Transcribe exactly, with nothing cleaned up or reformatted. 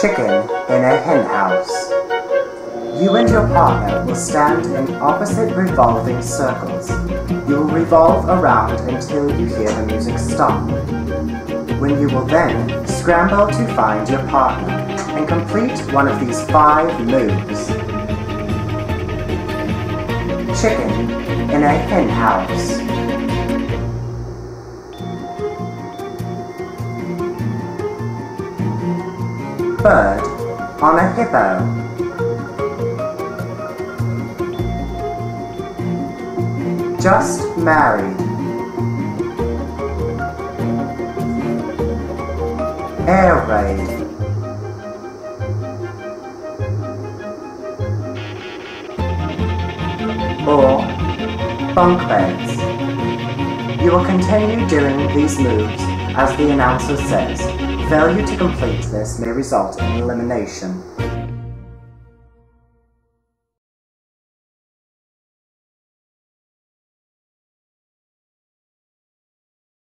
Chicken in a hen house. You and your partner will stand in opposite revolving circles. You will revolve around until you hear the music stop, when you will then scramble to find your partner and complete one of these five moves. Chicken in a hen house. Bird on a hippo. Just married. Air raid. Or bunk beds. You will continue doing these moves as the announcer says. Failure to complete this may result in elimination.